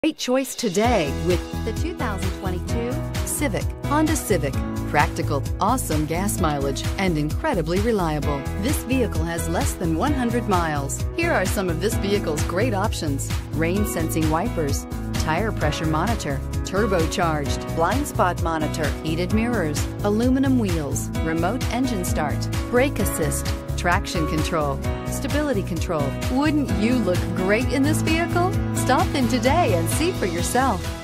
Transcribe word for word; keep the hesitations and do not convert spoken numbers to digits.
Great choice today with the two thousand twenty-two Civic. Honda Civic. Practical, awesome gas mileage, and incredibly reliable. This vehicle has less than one hundred miles. Here are some of this vehicle's great options: rain sensing wipers, tire pressure monitor, turbocharged, blind spot monitor, heated mirrors, aluminum wheels, remote engine start, brake assist, traction control, stability control. Wouldn't you look great in this vehicle? Stop in today and see for yourself.